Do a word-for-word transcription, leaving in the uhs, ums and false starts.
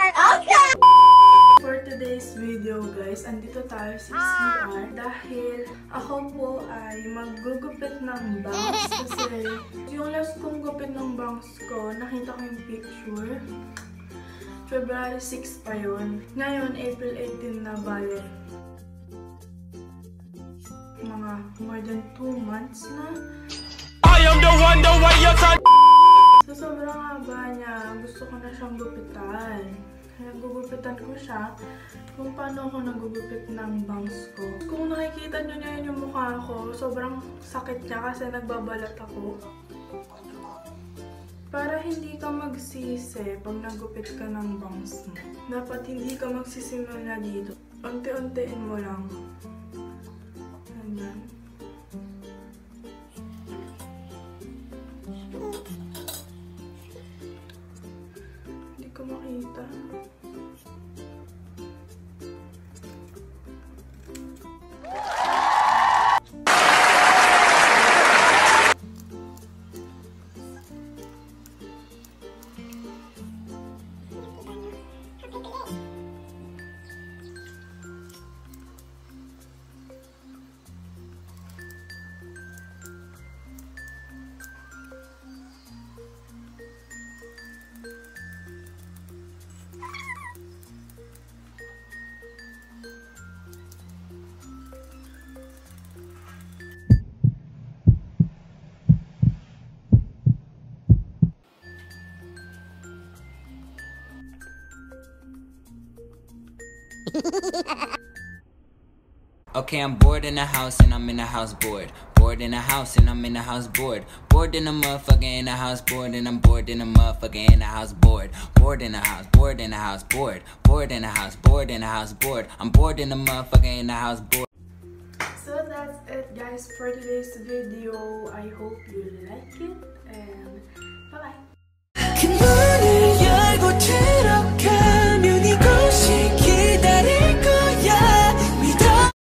Okay! For today's video guys, andito tayo sa C R dahil ako po ay maggugupit ng bangs kasi yung last kong gupit ng bangs ko, nakita ko yung picture. February six pa yun. Ngayon, April eighteen na ba yun? Mga more than two months na. I am the one, the way you're talking. So, sobrang haba niya. Gusto ko na siyang gupitan. Kaya gugupitan ko siya kung paano ako nagugupit ng bangs ko. Kung nakikita nyo niya yung mukha ko, sobrang sakit niya kasi nagbabalat ako. Para hindi ka magsisi pag nagupit ka ng bangs mo. Dapat hindi ka magsisimula dito. Unti-untiin mo lang. Ganyan. Hindi ko makita. Okay, I'm bored in the house and I'm in the house bored. Bored in the house and I'm in the house bored. Bored in the motherfucker in the house bored and I'm bored in the motherfucker in the house bored. Bored in the house, bored in the house bored. Bored in the house, bored in the house bored. I'm bored in the motherfucker in the house bored. So that's it guys for today's video. I hope you like it.